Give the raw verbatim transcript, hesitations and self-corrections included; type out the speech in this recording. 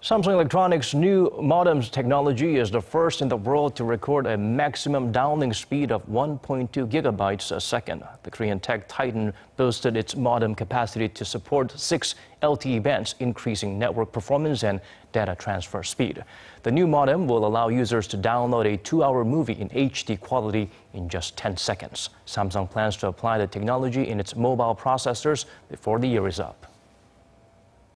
Samsung Electronics' new modems technology is the first in the world to record a maximum downlink speed of one point two gigabytes a second. The Korean tech titan boasted its modem capacity to support six L T E bands, increasing network performance and data transfer speed. The new modem will allow users to download a two-hour movie in H D quality in just ten seconds. Samsung plans to apply the technology in its mobile processors before the year is up.